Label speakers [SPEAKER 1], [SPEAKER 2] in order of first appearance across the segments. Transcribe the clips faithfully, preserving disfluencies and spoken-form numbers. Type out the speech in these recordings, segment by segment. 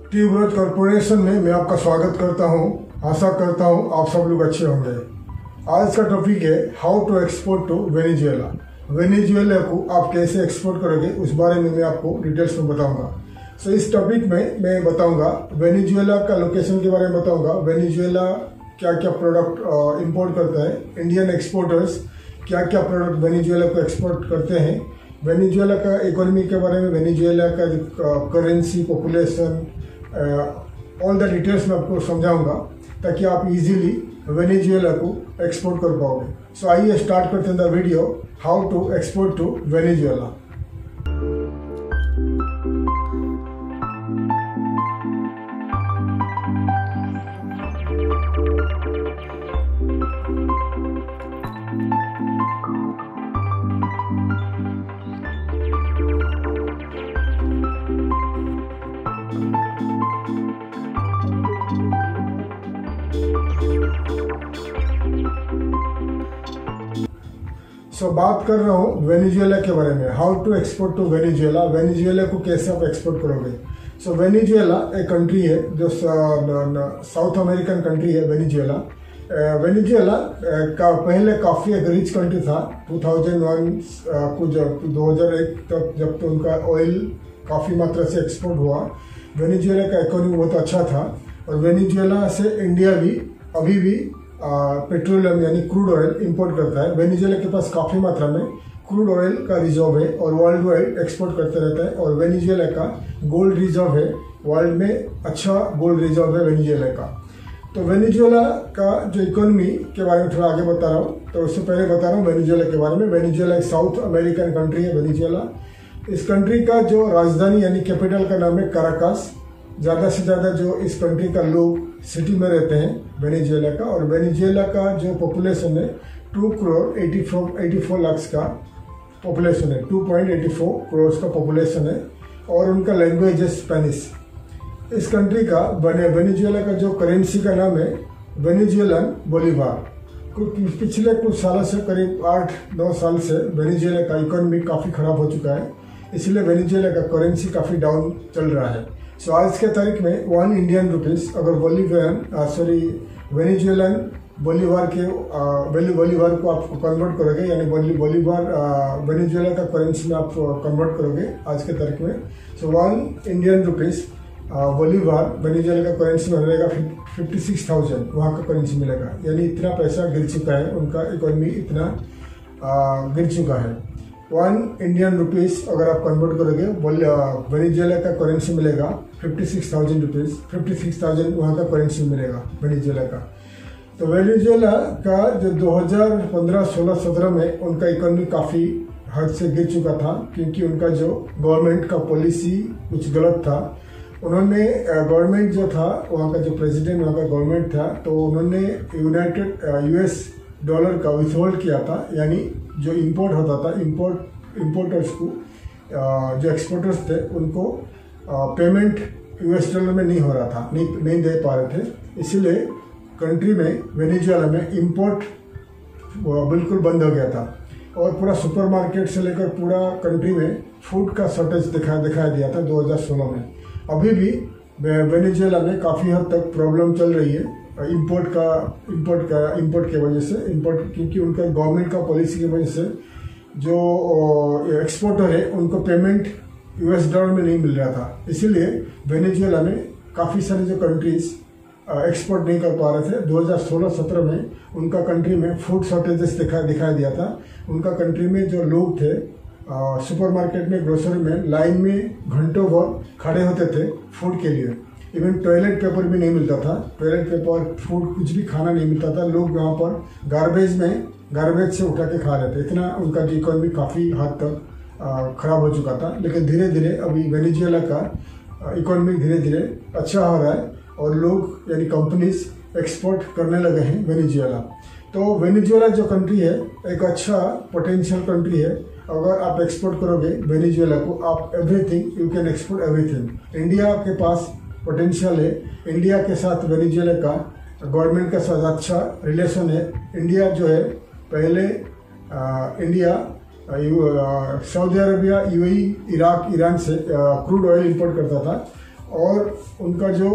[SPEAKER 1] Tuberose corporation में मैं आपका स्वागत करता हूं। आशा करता हूं आप सब लोग अच्छे होंगे। आज का टॉपिक है how to export to Venezuela. Venezuela को आप कैसे एक्सपोर्ट करोगे उस बारे में मैं आपको डिटेल्स में बताऊंगा। सो so, इस टॉपिक में मैं बताऊंगा वेनेजुएला का लोकेशन के बारे में बताऊंगा, वेनेजुएला क्या क्या प्रोडक्ट इंपोर्ट करता है, इंडियन एक्सपोर्टर्स क्या क्या प्रोडक्ट वेनेजुएला को एक्सपोर्ट करते हैं, वेनेजुएला का इकोनॉमी के बारे में, वेनेजुएला का currency, population, all the details मैं आपको समझाऊंगा ताकि आप इजीली वेनेजुएला को एक्सपोर्ट कर पाओगे। सो so, आइए स्टार्ट करते हैं the video how to export to Venezuela. So so, बात कर रहा हूँ वेनेजुएला के बारे में, how to export to Venezuela. Venezuela को कैसे आप एक्सपोर्ट करोगे। सो वेनेजुएला एक कंट्री है जो साउथ अमेरिकन कंट्री है। वेनेजुएला वेनेजुएला का पहले काफ़ी एक रिच कंट्री था। टू थाउजेंड वन को जब दो हज़ार एक तक जब तो उनका ऑयल काफ़ी मात्रा से एक्सपोर्ट हुआ, वेनेजुएला का इकोनॉमी बहुत अच्छा था। और वेनेजुएला से इंडिया भी अभी भी पेट्रोलियम यानी क्रूड ऑयल इंपोर्ट करता है। वेनेजुएला के पास काफ़ी मात्रा में क्रूड ऑयल का रिजर्व है और वर्ल्ड वाइड एक्सपोर्ट करते रहता है। और वेनेजुएला का गोल्ड रिजर्व है, वर्ल्ड में अच्छा गोल्ड रिजर्व है वेनेजुएला का। तो वेनेजुएला का जो इकोनॉमी के बारे में थोड़ा आगे बता रहा हूँ। तो उससे पहले बता रहा हूँ वेनेजुएला के बारे में। वेनेजुएला एक साउथ अमेरिकन कंट्री है। वेनेजुएला इस कंट्री का जो राजधानी यानी कैपिटल का नाम है काराकास। ज़्यादा से ज़्यादा जो इस कंट्री का लोग सिटी में रहते हैं वेनेजुएला का। और वेनेजुएला का जो पॉपुलेशन है two crore eighty four eighty four lakh का पॉपुलेशन है, two point eighty four crore का पॉपुलेशन है। और उनका लैंग्वेज है स्पेनिश। इस कंट्री का बने वेनेजुएला का जो करेंसी का नाम है वेनेजुएलन बोलीवार। कुछ पिछले कुछ सालों से, करीब आठ नौ साल से वेनेजुएला का इकोनॉमी काफ़ी ख़राब हो चुका है, इसलिए वेनेजुएला का करेंसी काफ़ी डाउन चल रहा है। सो so, आज के तारीख में वन इंडियन रुपीस अगर बोलीवियन सॉरी वेनेजुएलन बोलीवार के बोलीवार को आप कन्वर्ट करोगे, यानी बोलीवार वेनेजुएला का करेंसी में आप कन्वर्ट करोगे आज के तारीख में, so one Indian rupees bolivar Venezuela का करेंसी में मिलेगा फिफ्टी सिक्स थाउजेंड वहाँ का करेंसी मिलेगा। यानी इतना पैसा गिर चुका है, उनका इकोनॉमी इतना आ, गिर चुका है। वन इंडियन रुपीस अगर आप कन्वर्ट करोगे वेनेजुएला का करेंसी मिलेगा fifty six thousand rupees, fifty six thousand वहाँ का करेंसी मिलेगा वेनेजुएला का। तो वेनेजुएला का जो दो हज़ार पंद्रह सोलह सत्रह में उनका इकोनॉमी काफ़ी हद से गिर चुका था, क्योंकि उनका जो गवर्नमेंट का पॉलिसी कुछ गलत था। उन्होंने गवर्नमेंट जो था वहाँ का जो प्रेसिडेंट वहाँ का गवर्नमेंट था, तो उन्होंने यूनाइटेड यूएस डॉलर का विथहोल्ड किया था। यानी जो इंपोर्ट होता था, इंपोर्ट इंपोर्टर्स को जो एक्सपोर्टर्स थे उनको पेमेंट यूएस डॉलर में नहीं हो रहा था, नहीं नहीं दे पा रहे थे। इसीलिए कंट्री में वेनेजुएला में इंपोर्ट बिल्कुल बंद हो गया था। और पूरा सुपरमार्केट से लेकर पूरा कंट्री में फूड का शॉर्टेज दिखा दिखाई दिया था दो हज़ार सोलह में। अभी भी वेनेजुएला में काफ़ी हद तक प्रॉब्लम चल रही है इंपोर्ट का इंपोर्ट का इंपोर्ट की वजह से, इंपोर्ट क्योंकि उनका गवर्नमेंट का पॉलिसी की वजह से जो एक्सपोर्टर है उनको पेमेंट यूएस डॉलर में नहीं मिल रहा था। इसीलिए वेनेजुएला में काफ़ी सारे जो कंट्रीज एक्सपोर्ट नहीं कर पा रहे थे। दो हज़ार सोलह सत्रह में उनका कंट्री में फूड शॉर्टेजेस दिखा दिखाई दिया था। उनका कंट्री में जो लोग थे सुपरमार्केट में, ग्रोसरी में लाइन में घंटों भर खड़े होते थे फूड के लिए। इवन टॉयलेट पेपर भी नहीं मिलता था, टॉयलेट पेपर, फूड, कुछ भी खाना नहीं मिलता था। लोग वहाँ पर गार्बेज में गार्बेज से उठा के खा रहे थे। इतना उनका जो इकोनॉमी काफ़ी हद तक ख़राब हो चुका था। लेकिन धीरे धीरे अभी वेनेजुएला का इकोनॉमी धीरे धीरे अच्छा हो रहा है और लोग यानी कंपनीज एक्सपोर्ट करने लगे हैं वेनेजुएला। तो वेनेजुएला जो कंट्री है एक अच्छा पोटेंशियल कंट्री है। अगर आप एक्सपोर्ट करोगे वेनेजुएला को, आप everything you can export everything. India के पास पोटेंशियल है, इंडिया के साथ वेनेजुएला का गवर्नमेंट के साथ अच्छा रिलेशन है। इंडिया जो है पहले आ, India Saudi Arabia, UAE, Iraq, Iran से क्रूड ऑयल इंपोर्ट करता था और उनका जो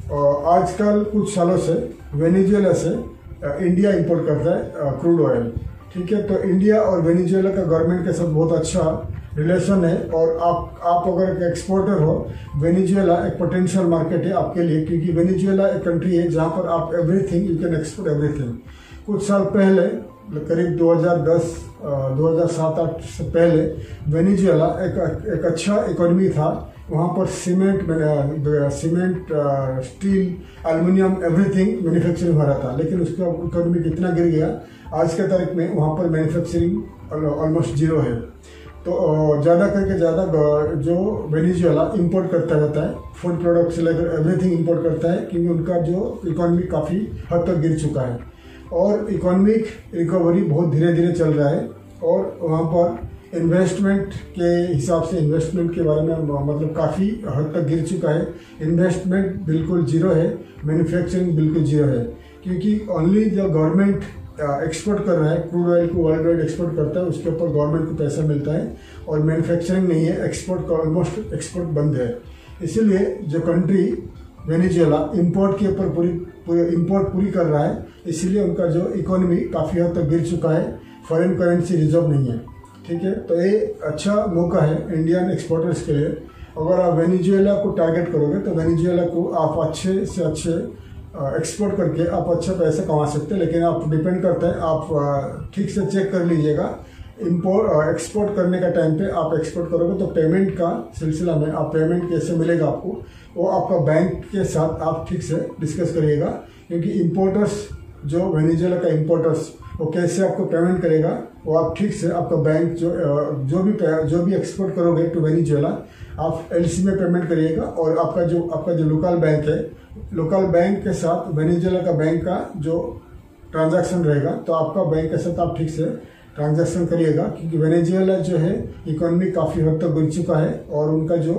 [SPEAKER 1] आजकल कुछ सालों से वेनेजुएला से इंडिया इंपोर्ट करता है क्रूड ऑयल, ठीक है। तो इंडिया और वेनेजुएला का गवर्नमेंट के साथ बहुत अच्छा रिलेशन है, और आप आप अगर एक एक्सपोर्टर हो, वेनेजुएला एक पोटेंशियल मार्केट है आपके लिए, क्योंकि वेनेजुएला एक कंट्री है जहाँ पर आप everything you can export everything. कुछ साल पहले करीब दो हज़ार दस दो हज़ार सात आठ से पहले वेनेजुएला एक एक अच्छा इकोनॉमी था। वहाँ पर cement cement steel, aluminium everything manufacturing हो रहा था, लेकिन उसका इकोनॉमी कितना गिर गया। आज के तारीख में वहाँ पर मैन्युफैक्चरिंग ऑलमोस्ट जीरो है। तो ज़्यादा करके ज़्यादा जो वेनेजुएला इंपोर्ट करता रहता है, फूड प्रोडक्ट से लेकर एवरीथिंग इंपोर्ट करता है, क्योंकि उनका जो इकोनॉमी काफ़ी हद तक गिर चुका है और इकोनॉमिक रिकवरी बहुत धीरे धीरे चल रहा है। और वहाँ पर इन्वेस्टमेंट के हिसाब से इन्वेस्टमेंट के बारे में मतलब काफ़ी हद तक गिर चुका है। इन्वेस्टमेंट बिल्कुल जीरो है, मैन्युफैक्चरिंग बिल्कुल जीरो है, क्योंकि ओनली जो गवर्नमेंट एक्सपोर्ट कर रहा है क्रूड ऑयल को, वर्ल्ड वाइड एक्सपोर्ट करता है, उसके ऊपर गवर्नमेंट को पैसा मिलता है, और मैन्युफैक्चरिंग नहीं है, एक्सपोर्ट का ऑलमोस्ट एक्सपोर्ट बंद है। इसीलिए जो कंट्री वेनेजुएला इंपोर्ट के ऊपर पूरी पूरी इंपोर्ट पूरी कर रहा है, इसीलिए उनका जो इकोनॉमी काफ़ी हद तक गिर चुका है, फॉरेन करेंसी रिजर्व नहीं है, ठीक है। तो ये अच्छा मौका है इंडियन एक्सपोर्टर्स के लिए। अगर आप वेनेजुएला को टारगेट करोगे तो वेनेजुएला को आप अच्छे से अच्छे एक्सपोर्ट करके आप अच्छा पैसा कमा सकते हैं, लेकिन आप डिपेंड करता है, आप ठीक से चेक कर लीजिएगा। इम्पोर्ट एक्सपोर्ट करने का टाइम पे आप एक्सपोर्ट करोगे तो पेमेंट का सिलसिला में आप पेमेंट कैसे मिलेगा आपको, वो आपका बैंक के साथ आप ठीक से डिस्कस करिएगा, क्योंकि इम्पोर्टर्स जो वेनेजुएला का इम्पोर्टर्स वो कैसे आपको पेमेंट करेगा, वो आप ठीक से आपका बैंक जो जो भी जो भी एक्सपोर्ट करोगे टू वेनेजुएला आप एलसी में पेमेंट करिएगा, और आपका जो आपका जो लोकल बैंक है, लोकल बैंक के साथ वेनेजुएला का बैंक का जो ट्रांजैक्शन रहेगा, तो आपका बैंक के साथ आप ठीक से ट्रांजैक्शन करिएगा, क्योंकि वेनेजुएला जो है इकोनॉमी काफ़ी हद तक गिर चुका है और उनका जो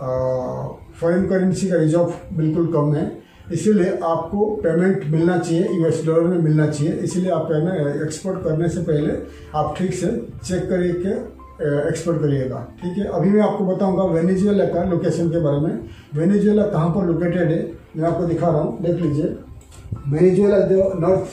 [SPEAKER 1] फॉरेन करेंसी का रिजर्व बिल्कुल कम है। इसीलिए आपको पेमेंट मिलना चाहिए, यूएस डॉलर में मिलना चाहिए। इसीलिए आप एक्सपोर्ट करने से पहले आप ठीक से चेक करके एक्सपोर्ट करिएगा, ठीक है। अभी मैं आपको बताऊंगा वेनेजुएला का लोकेशन के बारे में। वेनेजुएला कहाँ पर लोकेटेड है मैं आपको दिखा रहा हूँ, देख लीजिए। वेनेजुएला जो north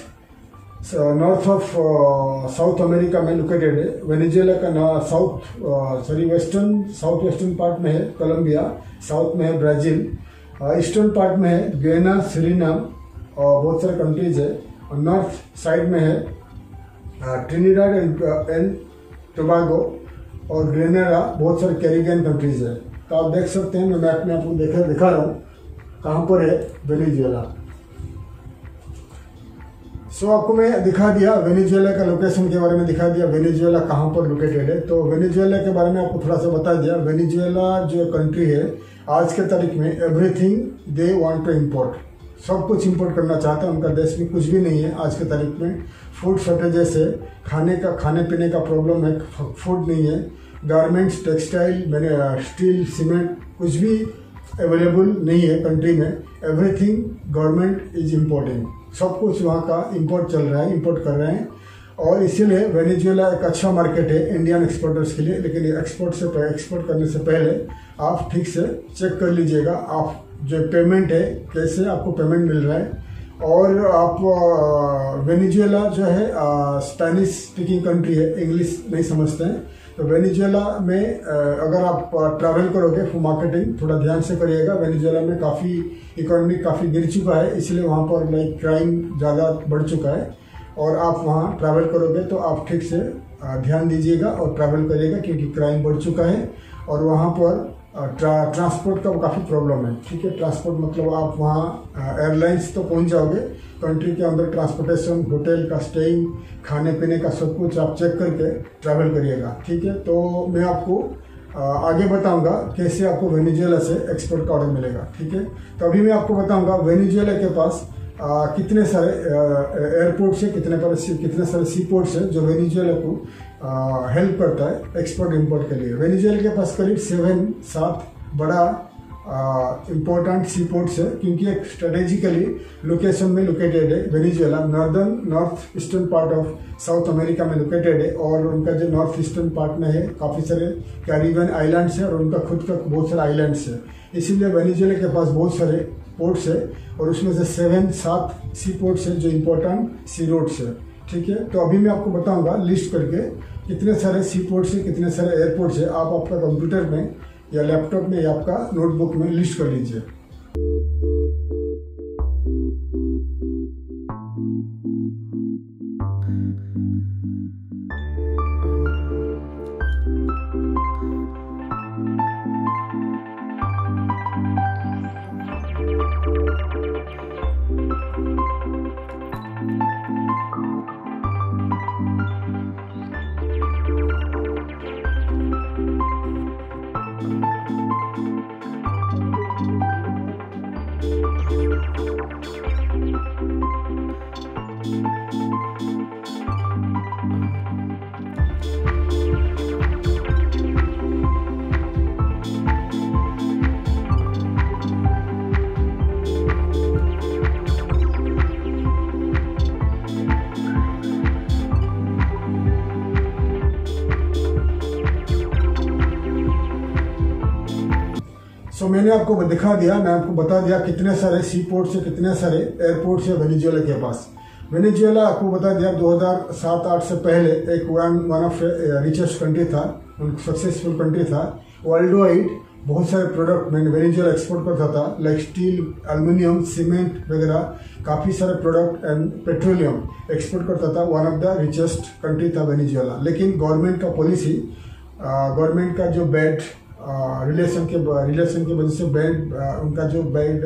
[SPEAKER 1] north of South America में लोकेटेड है। वेनेजुएला का south sorry western south western part में है कोलंबिया, साउथ में है ब्राज़ील, ईस्टर्न पार्ट में है गुयाना, सुरीनाम और बहुत सारे कंट्रीज है, और नॉर्थ साइड में है ट्रिनिडाड एंड एंड टोबागो और ग्रेनेडा, बहुत सारे कैरिबियन कंट्रीज है। तो आप देख सकते हैं, मैं मैप में आपको दिखा दिखा रहा हूँ कहाँ पर है वेनेजुएला। सो so, आपको मैं दिखा दिया वेनेजुएला का लोकेशन के बारे में, दिखा दिया वेनेजुएला कहाँ पर लोकेटेड है। तो वेनेजुएला के बारे में आपको थोड़ा सा बता दिया। वेनेजुएला जो कंट्री है आज के तारीख में everything they want to import, सब कुछ इंपोर्ट करना चाहता है। उनका देश में कुछ भी नहीं है आज के तारीख में। फूड शॉर्टेजेस है, खाने का खाने पीने का प्रॉब्लम है, फूड नहीं है, गारमेंट्स, टेक्सटाइल, मैंने स्टील, सीमेंट कुछ भी अवेलेबल नहीं है कंट्री में। एवरीथिंग गवर्नमेंट इज इम्पोर्टिंग, सब कुछ वहाँ का इंपोर्ट चल रहा है, इंपोर्ट कर रहे हैं। और इसीलिए वेनेजुएला एक अच्छा मार्केट है इंडियन एक्सपोर्टर्स के लिए। लेकिन एक्सपोर्ट से एक्सपोर्ट करने से पहले आप ठीक से चेक कर लीजिएगा आप जो पेमेंट है कैसे आपको पेमेंट मिल रहा है। और आप वेनेजुएला जो है स्पेनिश स्पीकिंग कंट्री है, इंग्लिश नहीं समझते हैं, तो वेनेजुएला में अगर आप ट्रैवल करोगे फॉर मार्केटिंग थोड़ा ध्यान से करिएगा। वेनेजुएला में काफ़ी इकोनॉमी काफ़ी गिर चुका है, इसलिए वहाँ पर लाइक क्राइम ज़्यादा बढ़ चुका है, और आप वहाँ ट्रैवल करोगे तो आप ठीक से ध्यान दीजिएगा और ट्रैवल करिएगा, क्योंकि क्राइम बढ़ चुका है और वहाँ पर ट्रा, ट्रांसपोर्ट का काफ़ी प्रॉब्लम है, ठीक है। ट्रांसपोर्ट मतलब आप वहाँ एयरलाइंस तो पहुँच जाओगे, कंट्री के अंदर ट्रांसपोर्टेशन, होटल का स्टेइंग, खाने पीने का सब कुछ आप चेक करके ट्रैवल करिएगा, ठीक है। तो मैं आपको आगे बताऊंगा कैसे आपको वेनेजुएला से एक्सपोर्ट का ऑर्डर मिलेगा, ठीक है। तो अभी मैं आपको बताऊंगा वेनेजुएला के पास आ, कितने सारे एयरपोर्ट्स है, कितने पर कितने सारे सी पोर्ट्स है जो वेनेजुएला को हेल्प करता है एक्सपोर्ट इंपोर्ट के लिए। वेनेजुएला के पास करीब सेवन सात बड़ा इम्पोर्टेंट सी पोर्ट्स है, क्योंकि एक स्ट्रेटेजिकली लोकेशन में लोकेटेड है। Venezuela northern north eastern part of South America में लोकेटेड है, और उनका जो नॉर्थ ईस्टर्न पार्ट में है काफ़ी सारे कैरिबियन आइलैंड्स है, और उनका खुद का बहुत सारे आइलैंड्स है। इसीलिए वेनेजुएला के पास बहुत सारे पोर्ट्स है, और उसमें से सेवन सात सी पोर्ट्स है जो इम्पोर्टेंट सी रोड्स है। ठीक है, तो अभी मैं आपको बताऊंगा लिस्ट करके कितने सारे सी पोर्ट्स है, कितने सारे एयरपोर्ट्स है। आप आपका कंप्यूटर में या लैपटॉप में या आपका नोटबुक में लिस्ट कर लीजिए। सो so, मैंने आपको दिखा दिया, मैं आपको बता दिया कितने सारे सी पोर्ट्स है, कितने सारे एयरपोर्ट्स है वेनेजुएला के पास। वेनेजुएला आपको बता दिया दो हज़ार सात आठ से पहले एक one one of richest country था, सक्सेसफुल कंट्री था। वर्ल्ड वाइड बहुत सारे प्रोडक्ट मैंने वेनेजुएला एक्सपोर्ट करता था, लाइक स्टील, एल्युमिनियम, सीमेंट वगैरह काफ़ी सारे प्रोडक्ट एंड पेट्रोलियम एक्सपोर्ट करता था। One of the richest country था वेनेजुएला। लेकिन गवर्नमेंट का पॉलिसी, गवर्नमेंट का जो बैड रिलेशन के रिलेशन की वजह से बैड उनका जो बैड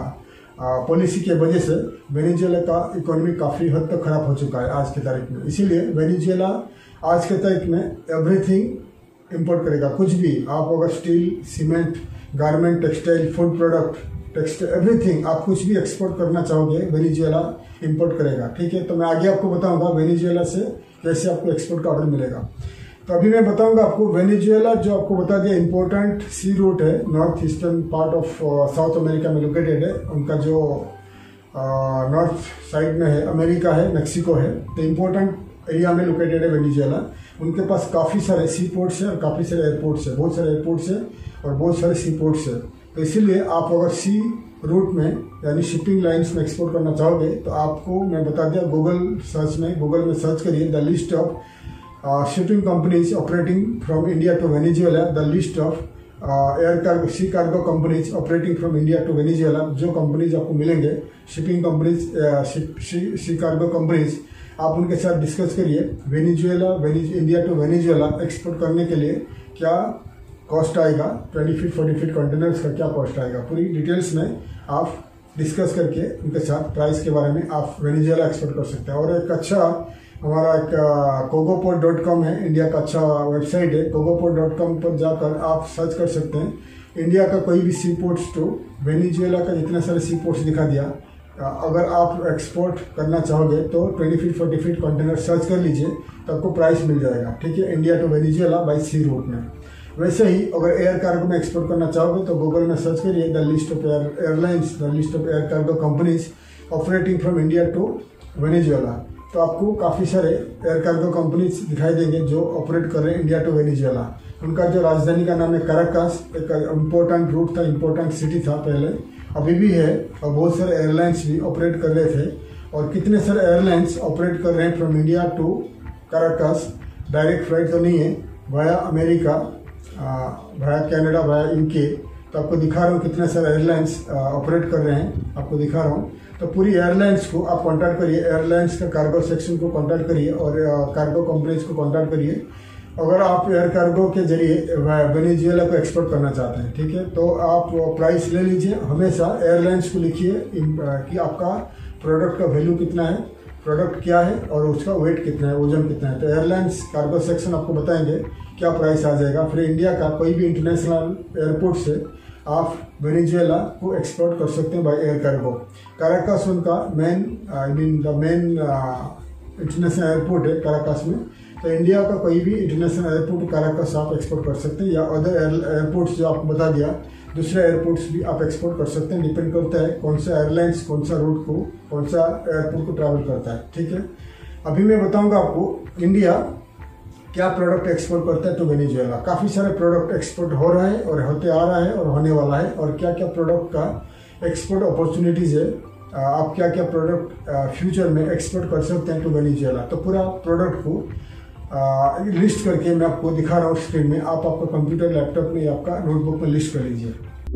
[SPEAKER 1] पॉलिसी के वजह से वेनेजुएला का इकोनॉमी काफ़ी हद तक खराब हो चुका है आज की तारीख में। इसीलिए वेनेजुएला आज के तारीख में एवरीथिंग इंपोर्ट करेगा, कुछ भी। आप अगर steel, cement, garment, textile, food product, textile, everything आप कुछ भी एक्सपोर्ट करना चाहोगे वेनेजुएला इंपोर्ट करेगा। ठीक है, तो मैं आगे आपको बताऊंगा वेनेजुएला से कैसे आपको एक्सपोर्ट का ऑर्डर मिलेगा। तो अभी मैं बताऊंगा आपको वेनेजुएला, जो आपको बता दिया इम्पोर्टेंट सी रूट है, north eastern part of South America में लोकेटेड है। उनका जो नॉर्थ साइड में है, अमेरिका है, मेक्सिको है, तो इम्पोर्टेंट एरिया में लोकेटेड है वेनेजुएला। उनके पास काफ़ी सारे सी पोर्ट्स है और काफ़ी सारे एयरपोर्ट्स है, बहुत सारे एयरपोर्ट्स है और बहुत सारे सी पोर्ट्स है। तो इसीलिए आप अगर सी रूट में यानी शिपिंग लाइन्स में एक्सपोर्ट करना चाहोगे तो आपको मैं बता दिया, गूगल सर्च में गूगल में सर्च करिए the list of Uh, shipping companies operating from India to Venezuela, the list of uh, air cargo, sea cargo companies operating from India to Venezuela। जो कंपनीज आपको मिलेंगे, shipping companies, sea cargo companies, आप उनके साथ discuss करिए Venezuela India to Venezuela export करने के लिए क्या कॉस्ट आएगा, twenty feet forty feet containers का क्या कॉस्ट आएगा, पूरी डिटेल्स में आप डिस्कस करके उनके साथ प्राइस के बारे में आप वेनेजुएला एक्सपोर्ट कर सकते हैं। और एक अच्छा हमारा एक कोगोपोर्ट डॉट कॉम है, इंडिया का अच्छा वेबसाइट है। कोगोपोर्ट डॉट कॉम पर जाकर आप सर्च कर सकते हैं इंडिया का कोई भी सी पोर्ट्स टू वेनेजुएला का जितने सारे सी पोर्ट्स दिखा दिया। अगर आप एक्सपोर्ट करना चाहोगे तो twenty feet forty feet container search कर लीजिए, तो आपको प्राइस मिल जाएगा। ठीक है, India to Venezuela by sea route में। वैसे ही अगर एयर कार्गो में एक्सपोर्ट करना चाहोगे तो गूगल में सर्च करिए the list of airlines, the list of air cargo companies operating from India to Venezuela. तो आपको काफ़ी सारे एयर कार्गो कंपनीज दिखाई देंगे जो ऑपरेट कर रहे हैं इंडिया टू वेनेजुएला। उनका जो राजधानी का नाम है कराकास, एक इम्पोर्टेंट रूट था, इम्पोर्टेंट सिटी था पहले, अभी भी है, और बहुत सारे एयरलाइंस भी ऑपरेट कर रहे थे। और कितने सारे एयरलाइंस ऑपरेट कर रहे हैं from India to Caracas. Direct flight तो नहीं है, via America, via Canada, via UK. तो आपको दिखा रहा हूँ कितने सारे एयरलाइंस ऑपरेट कर रहे हैं, आपको दिखा रहा हूँ। तो पूरी एयरलाइंस को आप कांटेक्ट करिए, एयरलाइंस का कार्गो सेक्शन को कांटेक्ट करिए और कार्गो कंपनीज को कांटेक्ट करिए अगर आप एयर कार्गो के जरिए वेनेजुएला को एक्सपोर्ट करना चाहते हैं। ठीक है, तो आप प्राइस ले लीजिए। हमेशा एयरलाइंस को लिखिए कि आपका प्रोडक्ट का वैल्यू कितना है, प्रोडक्ट क्या है और उसका वेट कितना है, वजन कितना है। तो एयरलाइंस कार्गो सेक्शन आपको बताएंगे क्या प्राइस आ जाएगा। फिर इंडिया का कोई भी इंटरनेशनल एयरपोर्ट से आप वेनेजुएला को एक्सपोर्ट कर सकते हैं बाय एयर कार्गो। कराकास उनका main I mean the main international airport है कराकास में। तो इंडिया का कोई भी इंटरनेशनल एयरपोर्ट कराकास आप एक्सपोर्ट कर सकते हैं, या अदर एयरपोर्ट्स जो आपको बता दिया दूसरे एयरपोर्ट्स भी आप एक्सपोर्ट कर सकते हैं। डिपेंड करता है कौन सा एयरलाइंस कौन सा रूट को कौन सा एयरपोर्ट को ट्रैवल करता है, ठीक है। अभी मैं बताऊंगा आपको इंडिया क्या प्रोडक्ट एक्सपोर्ट करता है टू वेनेजुएला। काफ़ी सारे प्रोडक्ट एक्सपोर्ट हो रहा है और होते आ रहा है और होने वाला है, और क्या क्या प्रोडक्ट का एक्सपोर्ट अपॉर्चुनिटीज़ है, आप क्या क्या प्रोडक्ट फ्यूचर में एक्सपोर्ट कर सकते हैं टू वेनेजुएला। तो पूरा प्रोडक्ट को आ, लिस्ट करके मैं आपको दिखा रहा हूँ स्क्रीन में। आप आपका कंप्यूटर लैपटॉप में या आपका नोटबुक में लिस्ट कर लीजिए।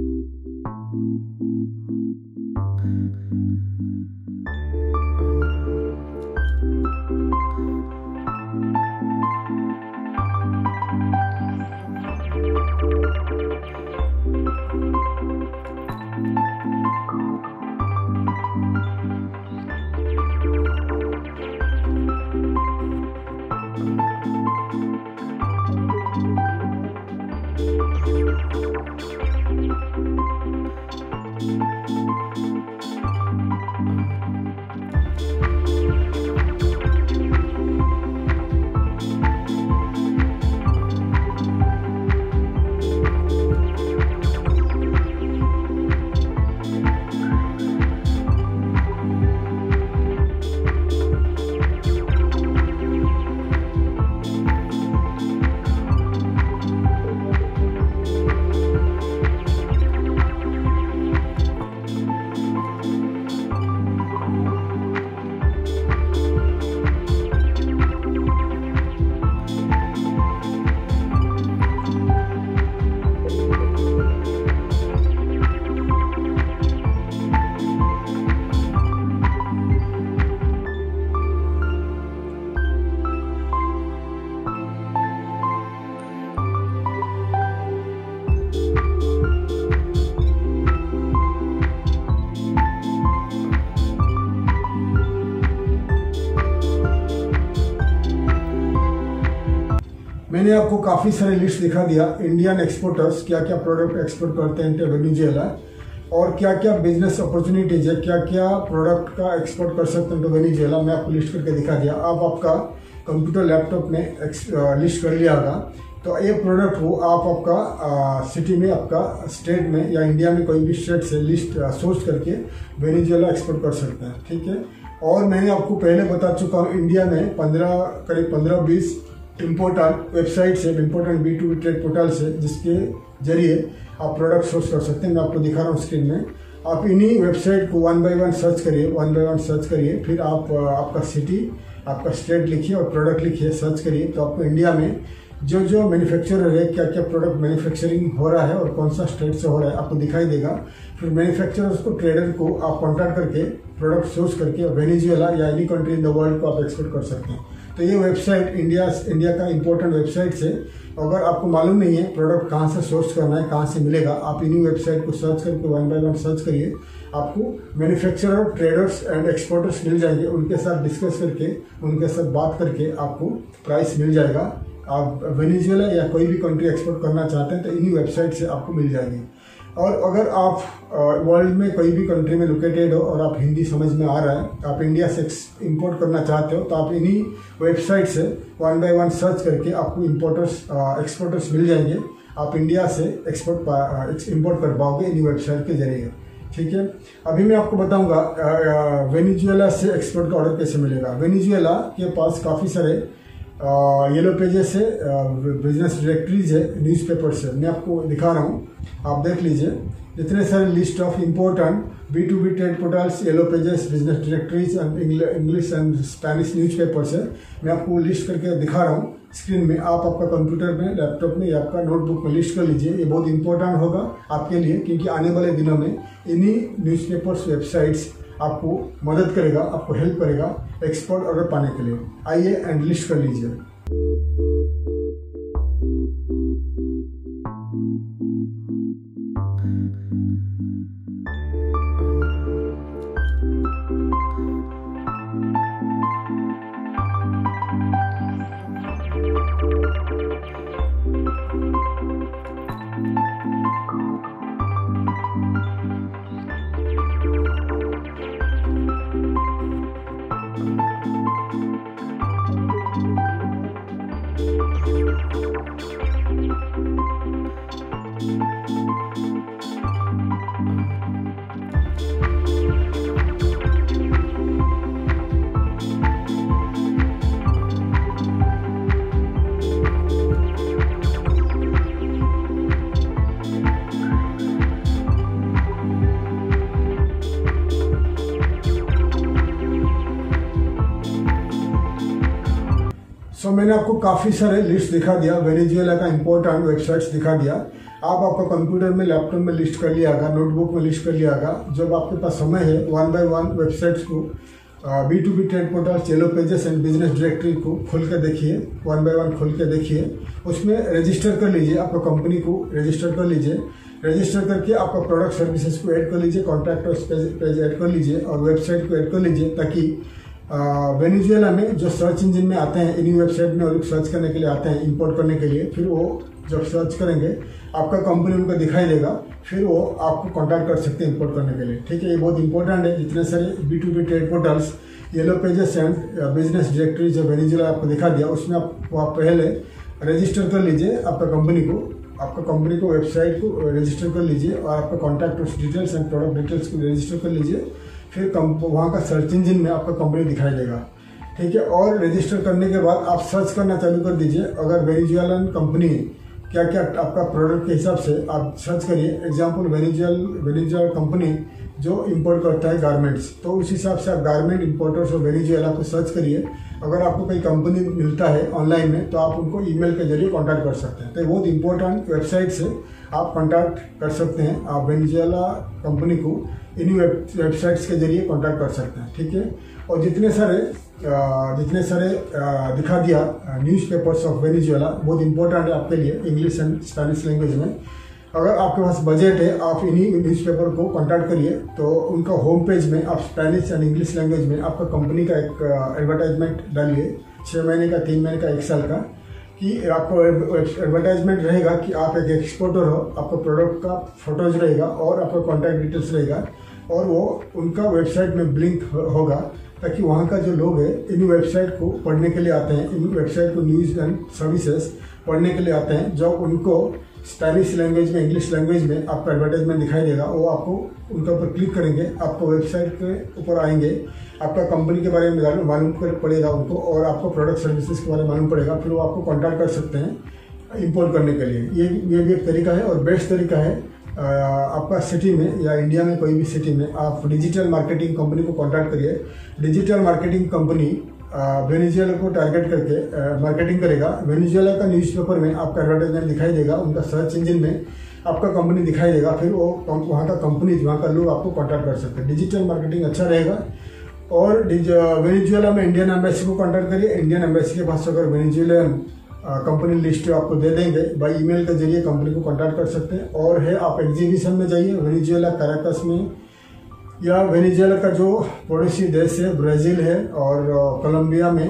[SPEAKER 1] मैंने आपको काफ़ी सारे लिस्ट दिखा दिया इंडियन एक्सपोर्टर्स क्या क्या प्रोडक्ट एक्सपोर्ट करते हैं वेनेजुएला, और क्या क्या बिजनेस अपॉर्चुनिटीज है, क्या क्या प्रोडक्ट का एक्सपोर्ट कर सकते हैं तो वेनेजुएला। मैं आपको लिस्ट करके दिखा दिया। आप आपका कंप्यूटर लैपटॉप में लिस्ट कर लिया होगा। तो ये प्रोडक्ट को आप आपका सिटी में आपका स्टेट में या इंडिया में कोई भी स्टेट से लिस्ट सोर्स करके वेनेजुएला एक्सपोर्ट कर सकते हैं, ठीक है। और मैंने आपको पहले बता चुका हूँ इंडिया में पंद्रह करीब पंद्रह बीस इम्पोर्टेंट वेबसाइट से important B to B trade portal से जिसके जरिए आप प्रोडक्ट सोर्स कर सकते हैं। मैं आपको दिखा रहा हूँ स्क्रीन में। आप इन्हीं वेबसाइट को वन बाय वन सर्च करिए, वन बाय वन सर्च करिए, फिर आप आपका सिटी आपका स्टेट लिखिए और प्रोडक्ट लिखिए, सर्च करिए। तो आपको इंडिया में जो जो मैन्युफैक्चरर है क्या क्या प्रोडक्ट मैन्युफैक्चरिंग हो रहा है और कौन सा स्टेट से हो रहा है आपको दिखाई देगा। फिर मैन्युफैक्चरर्स को ट्रेडर को आप कॉन्टैक्ट करके प्रोडक्ट सोर्स करके वेनेजुएला या any country in the world को आप एक्सपोर्ट कर सकते हैं। तो ये वेबसाइट इंडिया इंडिया का इंपॉर्टेंट वेबसाइट से, अगर आपको मालूम नहीं है प्रोडक्ट कहाँ से सोर्स करना है कहाँ से मिलेगा, आप इन्हीं वेबसाइट को सर्च करके वन बाय वन सर्च करिए। आपको मैन्युफैक्चरर ट्रेडर्स एंड एक्सपोर्टर्स मिल जाएंगे, उनके साथ डिस्कस करके उनके साथ बात करके आपको प्राइस मिल जाएगा। आप वेनेजुएला या कोई भी कंट्री एक्सपोर्ट करना चाहते हैं तो इन्हीं वेबसाइट से आपको मिल जाएगी। और अगर आप वर्ल्ड में कोई भी कंट्री में लोकेटेड हो और आप हिंदी समझ में आ रहा है, आप इंडिया से इंपोर्ट करना चाहते हो, तो आप इन्हीं वेबसाइट से वन बाय वन सर्च करके आपको इंपोर्टर्स एक्सपोर्टर्स मिल जाएंगे। आप इंडिया से एक्सपोर्ट इंपोर्ट कर पाओगे इन्हीं वेबसाइट के जरिए, ठीक है। अभी मैं आपको बताऊंगा वेनेजुएला से एक्सपोर्ट का ऑर्डर कैसे मिलेगा। वेनेजुएला के पास काफ़ी सारे येलो पेजेस है, बिजनेस डायरेक्टरीज है, न्यूज़पेपर्स है। मैं आपको दिखा रहा हूँ, आप देख लीजिए। जितने सारे list of important B to B trade portals, yellow pages, business directories and English and Spanish newspapers है। मैं आपको लिस्ट करके दिखा रहा हूँ स्क्रीन में। आप आपका कंप्यूटर में, लैपटॉप में या आपका नोटबुक में लिस्ट कर लीजिए। ये बहुत इंपॉर्टेंट होगा आपके लिए, क्योंकि आने वाले दिनों में इन्हीं न्यूज़पेपर्स वेबसाइट्स आपको मदद करेगा, आपको हेल्प करेगा एक्सपोर्ट ऑर्डर पाने के लिए। आइए एंड लिस्ट कर लीजिए। सो मैंने आपको काफ़ी सारे लिस्ट दिखा दिया, वेनेजुएला का इम्पोर्टेंट वेबसाइट्स दिखा दिया। आप आपका कंप्यूटर में, लैपटॉप में लिस्ट कर लिया होगा, नोटबुक में लिस्ट कर लिया होगा। जब आपके पास समय है, वन बाय वन वेबसाइट्स को, B to B trade portal, yellow pages and business directory को खोल के देखिए, वन बाय वन खोल के देखिए। उसमें रजिस्टर कर लीजिए, आपका कंपनी को रजिस्टर कर लीजिए। रजिस्टर करके आपका प्रोडक्ट सर्विसेज को ऐड कर लीजिए, कॉन्टैक्ट पेज ऐड कर लीजिए और वेबसाइट को ऐड कर लीजिए, ताकि वेनेजुएला में जो सर्च इंजन में आते हैं, इन्हीं वेबसाइट में वो लोग सर्च करने के लिए आते हैं, इंपोर्ट करने के लिए। फिर वो जब सर्च करेंगे, आपका कंपनी उनको दिखाई देगा, फिर वो आपको कांटेक्ट कर सकते हैं इंपोर्ट करने के लिए। ठीक है, ये बहुत इंपॉर्टेंट है। जितने सारे B to B trade portals, yellow pages and business directory जो वेनेजुएला आपको दिखा दिया, उसमें आप, आप पहले रजिस्टर कर लीजिए आपका कंपनी को, आपका कंपनी को वेबसाइट को रजिस्टर कर लीजिए और आपका contact details and product details को रजिस्टर कर लीजिए। फिर वहाँ का सर्च इंजन में आपका कंपनी दिखाई देगा। ठीक है, और रजिस्टर करने के बाद आप सर्च करना चालू कर दीजिए। अगर वेनेजुएलन कंपनी क्या क्या आपका प्रोडक्ट के हिसाब से आप सर्च करिए। एग्जांपल, वेनेजुएल वेनेजुएला कंपनी जो इंपोर्ट करता है गारमेंट्स, तो उस हिसाब से आप गारमेंट इंपोर्टर्स और वेनेजुएला को सर्च करिए। अगर आपको कोई कंपनी मिलता है ऑनलाइन में, तो आप उनको ईमेल के जरिए कांटेक्ट कर सकते हैं। तो बहुत इंपॉर्टेंट वेबसाइट से आप कांटेक्ट कर सकते हैं। आप वेनेजुएला कंपनी को इन्हीं वेबसाइट्स के जरिए कांटेक्ट कर सकते हैं। ठीक है, और जितने सारे जितने सारे दिखा दिया न्यूज़पेपर्स ऑफ वेनेजुएला, बहुत इंपॉर्टेंट है आपके लिए इंग्लिश एंड स्पेनिश लैंग्वेज में। अगर आपके पास बजट है, आप इन्हीं न्यूज़पेपर को कांटेक्ट करिए। तो उनका होम पेज में आप स्पेनिश एंड इंग्लिश लैंग्वेज में आपका कंपनी का एक एडवर्टाइजमेंट डालिए, छः महीने का, तीन महीने का, एक साल का, कि आपको एडवर्टाइजमेंट रहेगा कि आप एक एक्सपोर्टर हो, आपका प्रोडक्ट का फोटोज रहेगा और आपका कॉन्टैक्ट डिटेल्स रहेगा, और वो उनका वेबसाइट में लिंक होगा, ताकि वहाँ का जो लोग हैं इन वेबसाइट को पढ़ने के लिए आते हैं, इन वेबसाइट को न्यूज़ एंड सर्विसेज पढ़ने के लिए आते हैं। जब उनको स्पेनिश लैंग्वेज में, इंग्लिश लैंग्वेज में आपका एडवर्टाइजमेंट दिखाई देगा, वो आपको उनके ऊपर क्लिक करेंगे, आपको वेबसाइट के ऊपर आएंगे, आपका कंपनी के बारे में मालूम पड़ेगा उनको, और आपको प्रोडक्ट सर्विसेज के बारे में मालूम पड़ेगा। फिर वो आपको कॉन्टैक्ट कर सकते हैं इंपोर्ट करने के लिए। ये ये भी एक तरीका है, और बेस्ट तरीका है आपका सिटी में या इंडिया में कोई भी सिटी में आप डिजिटल मार्केटिंग कंपनी को कांटेक्ट करिए। डिजिटल मार्केटिंग कंपनी वेनेजुएला को टारगेट करके मार्केटिंग करेगा। वेनेजुएला का न्यूज़पेपर में आपका एडवर्टाइजमेंट दिखाई देगा, उनका सर्च इंजन में आपका कंपनी दिखाई देगा। फिर वो वहाँ का कंपनी, वहाँ का लोग आपको कांटेक्ट कर सकते हैं। डिजिटल मार्केटिंग अच्छा रहेगा। और वेनेजुएला में इंडियन एम्बेसी को कांटेक्ट करिए। इंडियन एम्बेसी के पास अगर वेनेजुएलन कंपनी लिस्ट आपको दे देंगे, बाई ईमेल के जरिए कंपनी को कांटेक्ट कर सकते हैं। और है, आप एग्जीबिशन में जाइए वेनेजुएला, कैराकस में, या वेनेजुएला का जो पड़ोसी देश है ब्राज़ील है और कोलंबिया में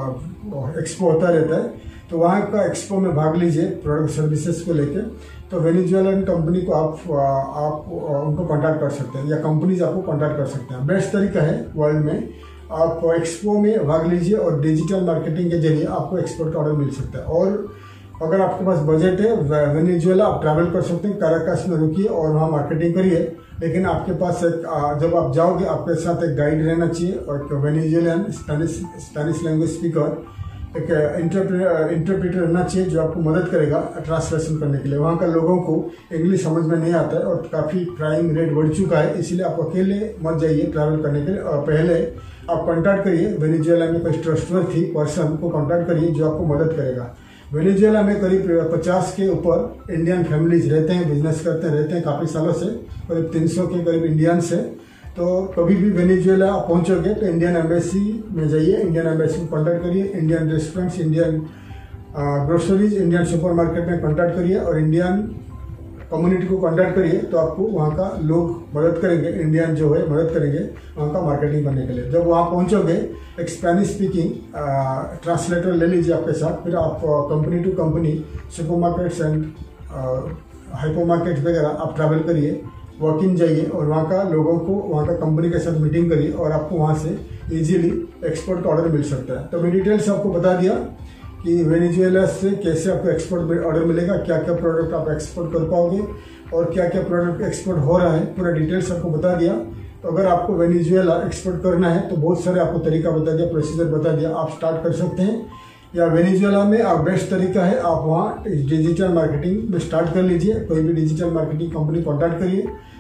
[SPEAKER 1] एक्सपो होता रहता है, तो वहाँ का एक्सपो में भाग लीजिए प्रोडक्ट सर्विसेज को लेके। तो वेनेजुएलन कंपनी को आप आप उनको कांटेक्ट कर सकते हैं, या कंपनीज आपको कांटेक्ट कर सकते हैं। बेस्ट तरीका है वर्ल्ड में, आप एक्सपो में भाग लीजिए और डिजिटल मार्केटिंग के जरिए आपको एक्सपोर्ट का ऑर्डर मिल सकता है। और अगर आपके पास बजट है, वेनेजुएला आप ट्रैवल कर सकते हैं, कैराकस में रुकिए और वहाँ मार्केटिंग करिए। लेकिन आपके पास एक, जब आप जाओगे आपके साथ एक गाइड रहना चाहिए, और एक Venezuelan Spanish Spanish language speaker, एक इंटरप्रेटर रहना चाहिए जो आपको मदद करेगा ट्रांसलेशन करने के लिए। वहाँ का लोगों को इंग्लिश समझ में नहीं आता है और काफ़ी क्राइम रेट बढ़ चुका है, इसलिए आप अकेले मत जाइए ट्रैवल करने के लिए। और पहले आप कॉन्टैक्ट करिए वेनेजुएला में कोई ट्रस्टवर्थी पर्सन को कॉन्टैक्ट करिए जो आपको मदद करेगा। वेनेजुएला में करीब पचास के ऊपर इंडियन फैमिलीज रहते हैं, बिजनेस करते रहते हैं काफ़ी सालों से। करीब तीन सौ के करीब इंडियंस है। तो कभी भी वेनेजुएला पहुंचोगे तो इंडियन एम्बेसी में जाइए, इंडियन एम्बेसी को कॉन्टैक्ट करिए। Indian restaurants, Indian groceries, Indian supermarket में कॉन्टैक्ट करिए और इंडियन कम्युनिटी को कांटेक्ट करिए, तो आपको वहाँ का लोग मदद करेंगे, इंडियन जो है मदद करेंगे वहाँ का मार्केटिंग करने के लिए। जब वहाँ पहुँचोगे एक स्पेनिश स्पीकिंग ट्रांसलेटर ले लीजिए आपके साथ। फिर आप company to company, supermarkets and hypermarket वगैरह आप ट्रैवल करिए, वॉक इन जाइए और वहाँ का लोगों को, वहाँ का कंपनी के साथ मीटिंग करिए और आपको वहाँ से इजीली एक्सपोर्ट का ऑर्डर मिल सकता है। तो मैं डिटेल्स आपको बता दिया कि वेनेजुएला से कैसे आपको एक्सपोर्ट ऑर्डर मिलेगा, क्या क्या प्रोडक्ट आप एक्सपोर्ट कर पाओगे और क्या क्या प्रोडक्ट एक्सपोर्ट हो रहा है, पूरा डिटेल्स आपको बता दिया। तो अगर आपको वेनेजुएला एक्सपोर्ट करना है तो बहुत सारे आपको तरीका बता दिया, प्रोसीजर बता दिया, आप स्टार्ट कर सकते हैं। या वेनेजुएला में आप बेस्ट तरीका है आप वहाँ डिजिटल मार्केटिंग में स्टार्ट कर लीजिए, कोई भी डिजिटल मार्केटिंग कंपनी कॉन्टैक्ट करिए,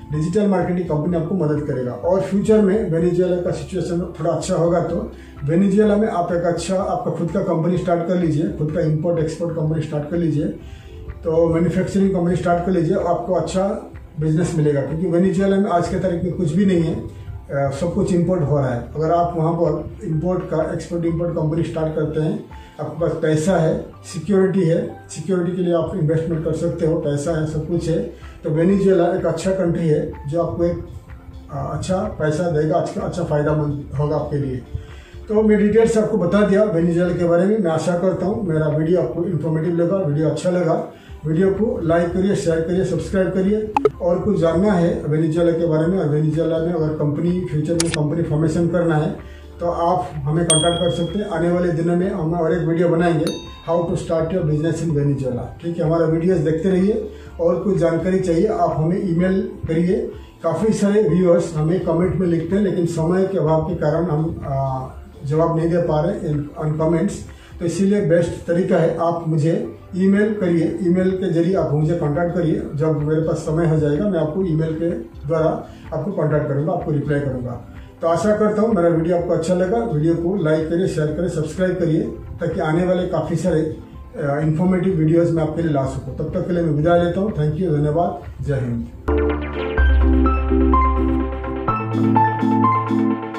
[SPEAKER 1] डिजिटल मार्केटिंग कंपनी आपको मदद करेगा। और फ्यूचर में वेनेजुएला का सिचुएशन थोड़ा अच्छा होगा तो वेनेजुएला में आप एक अच्छा आपका खुद का कंपनी स्टार्ट कर लीजिए, खुद का इंपोर्ट एक्सपोर्ट कंपनी स्टार्ट कर लीजिए, तो मैन्युफैक्चरिंग कंपनी स्टार्ट कर लीजिए, आपको अच्छा बिजनेस मिलेगा। क्योंकि वेनेजुएला में आज के तारीख में कुछ भी नहीं है, सब कुछ इंपोर्ट हो रहा है। अगर आप वहाँ पर इंपोर्ट का एक्सपोर्ट इंपोर्ट कंपनी स्टार्ट करते हैं, आपके पास पैसा है, सिक्योरिटी है, सिक्योरिटी के लिए आप इन्वेस्टमेंट कर सकते हो, पैसा है, सब कुछ है, तो वेनेजुएला एक अच्छा कंट्री है जो आपको एक अच्छा पैसा देगा, अच्छा अच्छा फायदामंद होगा आपके लिए। तो मैं डिटेल्स आपको बता दिया वेनेजुएला के बारे में। मैं आशा करता हूँ मेरा वीडियो आपको इन्फॉर्मेटिव लगा, वीडियो अच्छा लगा। वीडियो को लाइक करिए, शेयर करिए, सब्सक्राइब करिए। और कुछ जानना है वेनेजुएला के बारे में, और वेनेजुएला में अगर कंपनी फ्यूचर में कंपनी फॉर्मेशन करना है तो आप हमें कांटेक्ट कर सकते हैं। आने वाले दिनों में हम और एक वीडियो बनाएंगे, how to start your business in Venezuela. ठीक है, हमारा वीडियोस देखते रहिए। और कुछ जानकारी चाहिए आप हमें ईमेल करिए। काफ़ी सारे व्यूअर्स हमें कमेंट में लिखते हैं, लेकिन समय के अभाव के कारण हम जवाब नहीं दे पा रहे ऑन कमेंट्स, तो इसीलिए बेस्ट तरीका है आप मुझे ईमेल करिए। ईमेल के जरिए आप मुझे कांटेक्ट करिए। जब मेरे पास समय हो जाएगा मैं आपको ईमेल के द्वारा आपको कांटेक्ट करूंगा, आपको रिप्लाई करूंगा। तो आशा करता हूँ मेरा वीडियो आपको अच्छा लगा। वीडियो को लाइक करिए, शेयर करिए, सब्सक्राइब करिए, ताकि आने वाले काफ़ी सारे इन्फॉर्मेटिव वीडियोस मैं आपके लिए ला सकूँ। तब तक के लिए मैं विदा लेता हूँ। थैंक यू, धन्यवाद, जय हिंद।